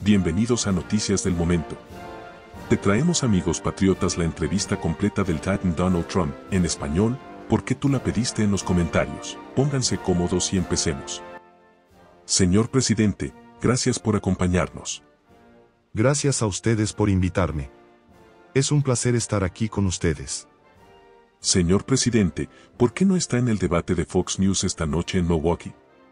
Bienvenidos a Noticias del Momento. Te traemos, amigos patriotas, la entrevista completa del Titan Donald Trump, en español, porque tú la pediste en los comentarios. Pónganse cómodos y empecemos. Señor presidente, gracias por acompañarnos. Gracias a ustedes por invitarme. Es un placer estar aquí con ustedes. Señor presidente, ¿por qué no está en el debate de Fox News esta noche en Milwaukee?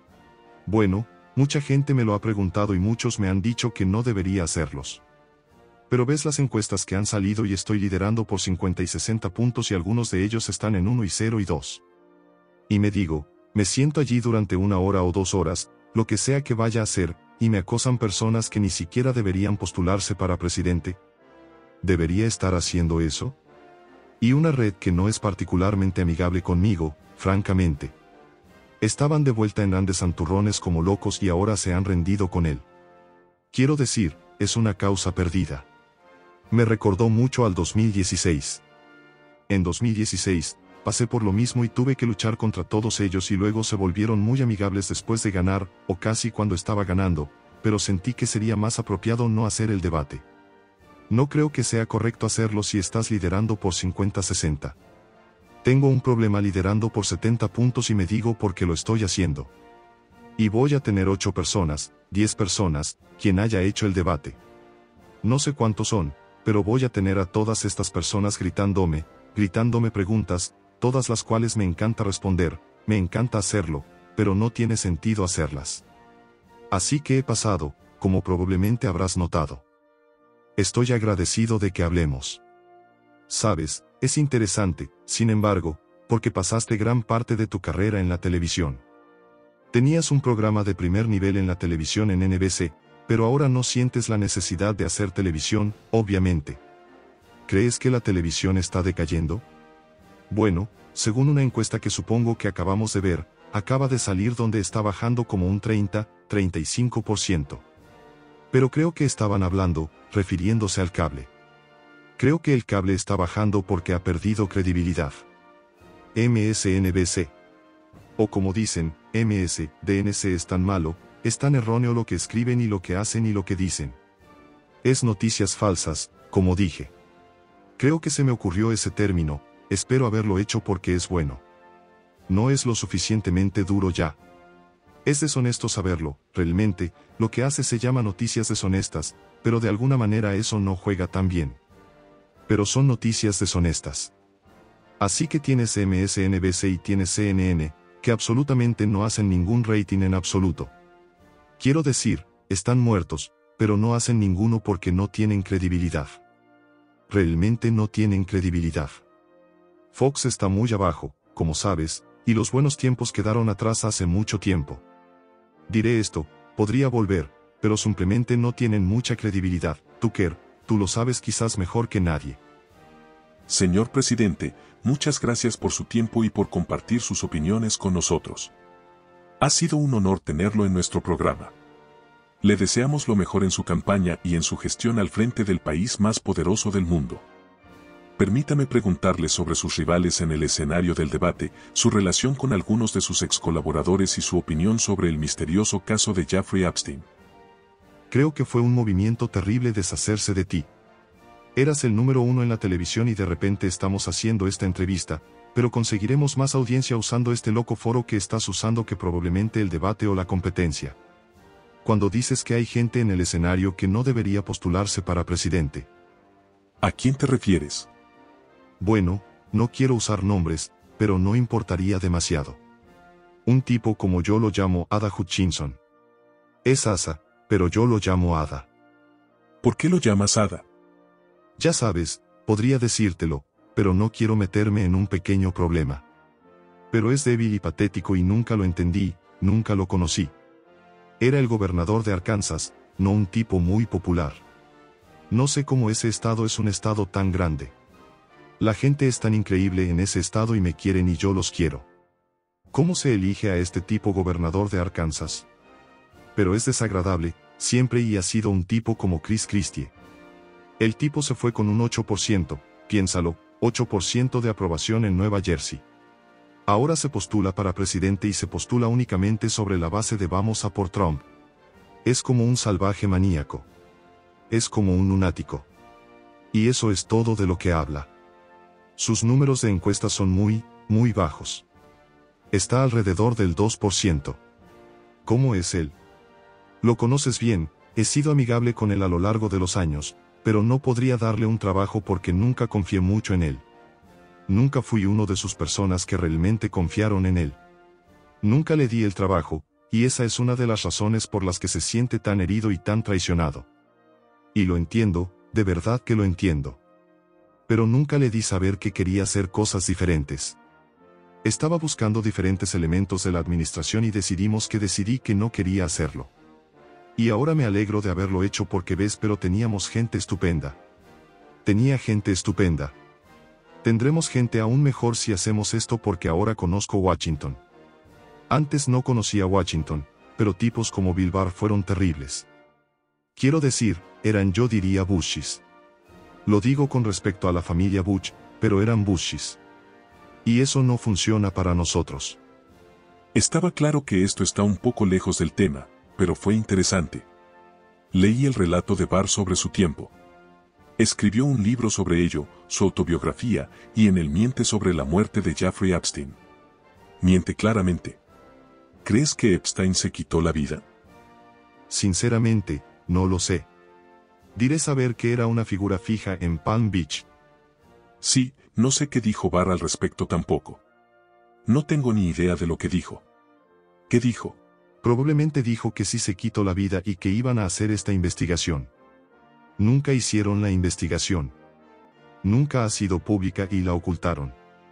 Bueno, mucha gente me lo ha preguntado y muchos me han dicho que no debería hacerlos. Pero ves las encuestas que han salido y estoy liderando por 50 y 60 puntos y algunos de ellos están en 1 y 0 y 2. Y me digo, me siento allí durante 1 hora o 2 horas, lo que sea que vaya a hacer, y me acosan personas que ni siquiera deberían postularse para presidente. ¿Debería estar haciendo eso? Y una red que no es particularmente amigable conmigo, francamente. Estaban de vuelta en grandes santurrones como locos y ahora se han rendido con él. Quiero decir, es una causa perdida. Me recordó mucho al 2016. En 2016, pasé por lo mismo y tuve que luchar contra todos ellos y luego se volvieron muy amigables después de ganar, o casi cuando estaba ganando, pero sentí que sería más apropiado no hacer el debate. No creo que sea correcto hacerlo si estás liderando por 50-60. Tengo un problema liderando por 70 puntos y me digo por qué lo estoy haciendo. Y voy a tener 8 personas, 10 personas, quien haya hecho el debate. No sé cuántos son, pero voy a tener a todas estas personas gritándome preguntas, todas las cuales me encanta responder, me encanta hacerlo, pero no tiene sentido hacerlas. Así que he pasado, como probablemente habrás notado. Estoy agradecido de que hablemos. Sabes, es interesante, sin embargo, porque pasaste gran parte de tu carrera en la televisión. Tenías un programa de primer nivel en la televisión en NBC, pero ahora no sientes la necesidad de hacer televisión, obviamente. ¿Crees que la televisión está decayendo? Bueno, según una encuesta que supongo que acabamos de ver, acaba de salir donde está bajando como un 30-35%. Pero creo que estaban hablando, refiriéndose al cable. Creo que el cable está bajando porque ha perdido credibilidad. MSNBC. O como dicen, DNC es tan malo, es tan erróneo lo que escriben y lo que hacen y lo que dicen. Es noticias falsas, como dije. Creo que se me ocurrió ese término, espero haberlo hecho porque es bueno. No es lo suficientemente duro ya. Es deshonesto saberlo, realmente, lo que hace se llama noticias deshonestas, pero de alguna manera eso no juega tan bien. Pero son noticias deshonestas. Así que tienes MSNBC y tienes CNN, que absolutamente no hacen ningún rating en absoluto. Quiero decir, están muertos, pero no hacen ninguno porque no tienen credibilidad. Realmente no tienen credibilidad. Fox está muy abajo, como sabes, y los buenos tiempos quedaron atrás hace mucho tiempo. Diré esto, podría volver, pero simplemente no tienen mucha credibilidad. Tucker, tú lo sabes quizás mejor que nadie. Señor presidente, muchas gracias por su tiempo y por compartir sus opiniones con nosotros. Ha sido un honor tenerlo en nuestro programa. Le deseamos lo mejor en su campaña y en su gestión al frente del país más poderoso del mundo. Permítame preguntarle sobre sus rivales en el escenario del debate, su relación con algunos de sus ex colaboradores y su opinión sobre el misterioso caso de Jeffrey Epstein. Creo que fue un movimiento terrible deshacerse de ti. Eras el número 1 en la televisión y de repente estamos haciendo esta entrevista, pero conseguiremos más audiencia usando este loco foro que estás usando que probablemente el debate o la competencia. Cuando dices que hay gente en el escenario que no debería postularse para presidente. ¿A quién te refieres? Bueno, no quiero usar nombres, pero no importaría demasiado. Un tipo como yo lo llamo Ada Hutchinson. Es Asa, pero yo lo llamo Ada. ¿Por qué lo llamas Ada? Ya sabes, podría decírtelo, pero no quiero meterme en un pequeño problema. Pero es débil y patético y nunca lo entendí, nunca lo conocí. Era el gobernador de Arkansas, no un tipo muy popular. No sé cómo ese estado es un estado tan grande. La gente es tan increíble en ese estado y me quieren y yo los quiero. ¿Cómo se elige a este tipo gobernador de Arkansas? Pero es desagradable, siempre y ha sido un tipo como Chris Christie. El tipo se fue con un 8%, piénsalo, 8% de aprobación en Nueva Jersey. Ahora se postula para presidente y se postula únicamente sobre la base de vamos a por Trump. Es como un salvaje maníaco. es como un lunático. Y eso es todo de lo que habla. Sus números de encuestas son muy bajos. Está alrededor del 2%. ¿Cómo es él? Lo conoces bien, he sido amigable con él a lo largo de los años, pero no podría darle un trabajo porque nunca confié mucho en él. Nunca fui uno de sus personas que realmente confiaron en él. Nunca le di el trabajo, y esa es una de las razones por las que se siente tan herido y tan traicionado. Y lo entiendo, de verdad que lo entiendo. Pero nunca le di saber que quería hacer cosas diferentes. Estaba buscando diferentes elementos de la administración y decidí que no quería hacerlo. Y ahora me alegro de haberlo hecho porque ves, pero teníamos gente estupenda. Tenía gente estupenda. Tendremos gente aún mejor si hacemos esto porque ahora conozco Washington. Antes no conocía Washington, pero tipos como Bill Barr fueron terribles. Quiero decir, eran, yo diría, Bushes. Lo digo con respecto a la familia Bush, pero eran Bushes. Y eso no funciona para nosotros. Estaba claro que esto está un poco lejos del tema, pero fue interesante. Leí el relato de Barr sobre su tiempo. Escribió un libro sobre ello, su autobiografía, y en él miente sobre la muerte de Jeffrey Epstein. Miente claramente. ¿Crees que Epstein se quitó la vida? Sinceramente, no lo sé. Diré saber que era una figura fija en Palm Beach. Sí, no sé qué dijo Barr al respecto tampoco. No tengo ni idea de lo que dijo. ¿Qué dijo? Probablemente dijo que sí se quitó la vida y que iban a hacer esta investigación. Nunca hicieron la investigación. Nunca ha sido pública y la ocultaron.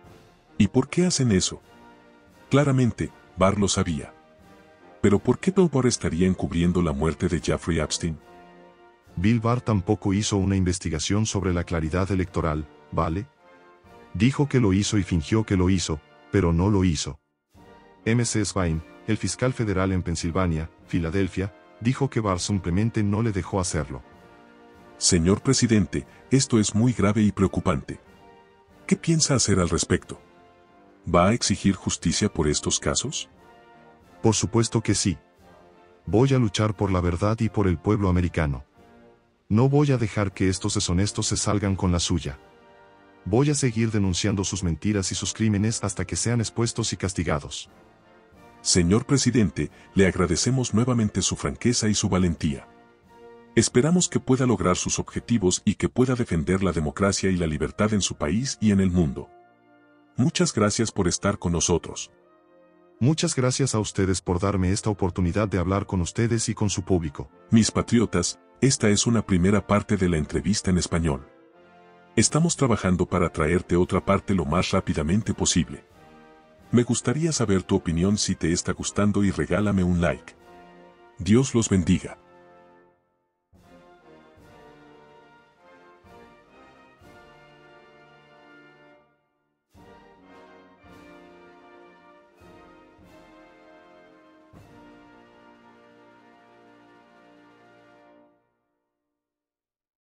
¿Y por qué hacen eso? Claramente, Barr lo sabía. ¿Pero por qué Bill Barr estaría encubriendo la muerte de Jeffrey Epstein? Bill Barr tampoco hizo una investigación sobre la claridad electoral, ¿vale? Dijo que lo hizo y fingió que lo hizo, pero no lo hizo. M.C. Swain, el fiscal federal en Pensilvania, Filadelfia, dijo que Barr simplemente no le dejó hacerlo. Señor presidente, esto es muy grave y preocupante. ¿Qué piensa hacer al respecto? ¿Va a exigir justicia por estos casos? Por supuesto que sí. Voy a luchar por la verdad y por el pueblo americano. No voy a dejar que estos deshonestos se salgan con la suya. Voy a seguir denunciando sus mentiras y sus crímenes hasta que sean expuestos y castigados. Señor presidente, le agradecemos nuevamente su franqueza y su valentía. Esperamos que pueda lograr sus objetivos y que pueda defender la democracia y la libertad en su país y en el mundo. Muchas gracias por estar con nosotros. Muchas gracias a ustedes por darme esta oportunidad de hablar con ustedes y con su público. Mis patriotas, esta es una primera parte de la entrevista en español. Estamos trabajando para traerte otra parte lo más rápidamente posible. Me gustaría saber tu opinión si te está gustando y regálame un like. Dios los bendiga.